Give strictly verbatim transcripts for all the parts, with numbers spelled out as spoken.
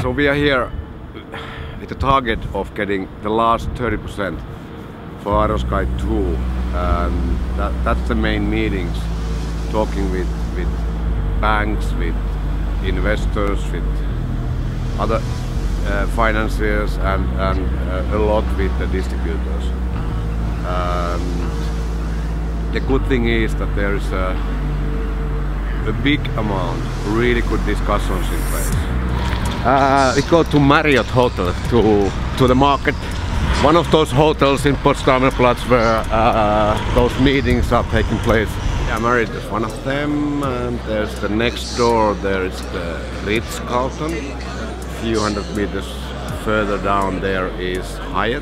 So we are here with the target of getting the last thirty percent for Aerosky two. And that, that's the main meetings, talking with, with banks, with investors, with other uh, financiers, and, and uh, a lot with the distributors. Um, the good thing is that there is a, a big amount, really good discussions in place. Uh, we go to Marriott Hotel to, to the market. One of those hotels in Potsdamer Platz where uh, those meetings are taking place. Yeah, Marriott is one of them, and there's the next door, there is the Ritz-Carlton. A few hundred meters further down there is Hyatt.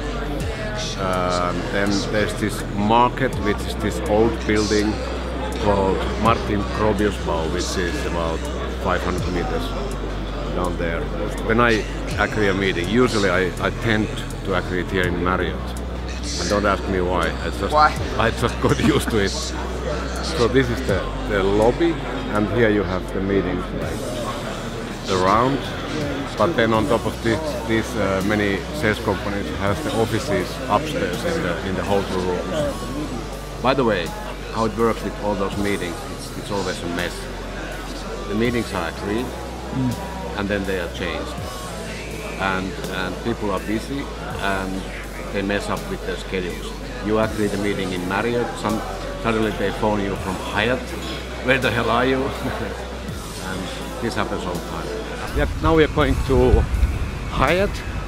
Um, then there's this market, which is this old building called Martin Gropiusbau, which is about five hundred meters down there. When I agree a meeting, usually I, I tend to agree here in Marriott. And don't ask me why. I just, why? I just got used to it. So this is the, the lobby, and here you have the meetings like around. But then on top of this, these uh, many sales companies have the offices upstairs in the in the hotel rooms. By the way, how it works with all those meetings, it's, it's always a mess. The meetings are agreed, mm. and then they are changed. And, and people are busy, and they mess up with their schedules. You agree the meeting in Marriott, some, suddenly they phone you from Hyatt. Where the hell are you? And this happens all the time. Yeah, now we are going to Hyatt,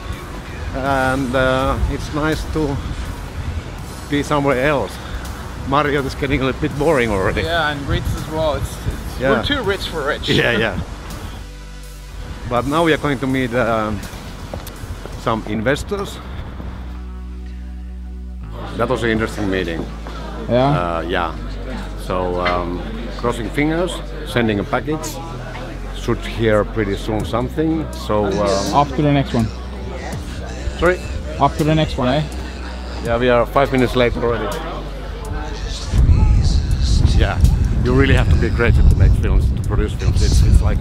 and uh, it's nice to be somewhere else. Marriott is getting a little bit boring already. Yeah, and Ritz as well. It's, it's, yeah. We're too rich for rich. Yeah, yeah. But now we are going to meet um, some investors. That was an interesting meeting. Yeah? Uh, yeah. So, um, crossing fingers, sending a package. Should hear pretty soon something. So, um, off to the next one. Sorry? Off to the next one, eh? Yeah, we are five minutes late already. Yeah, you really have to be creative to make films, to produce films. It's, it's like,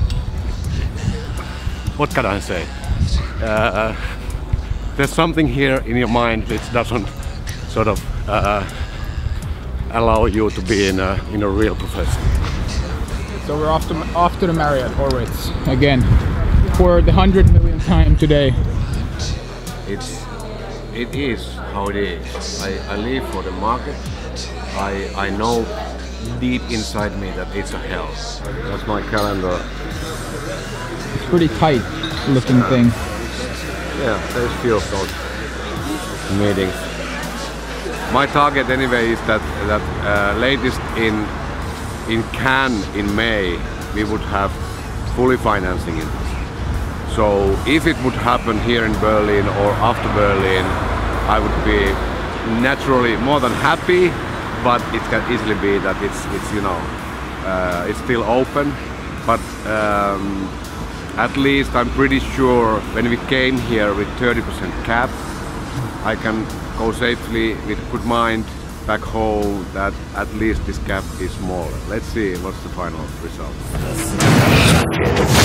what can I say? Uh, there's something here in your mind which doesn't sort of uh, allow you to be in a, in a real profession. So we're off to, off to the Marriott or Ritz again for the hundred millionth time today. It's, it is how it is. I, I live for the market. I, I know deep inside me that it's a hell. That's my calendar. It's pretty tight looking thing. Yeah, there's a few of those meetings. My target anyway is that, that uh, latest in in Cannes in May we would have fully financing in this. So if it would happen here in Berlin or after Berlin, I would be naturally more than happy, but it can easily be that it's, it's you know, uh, it's still open. But um, at least I'm pretty sure when we came here with thirty percent cap, I can go safely with good mind back home that at least this cap is smaller. Let's see what's the final result.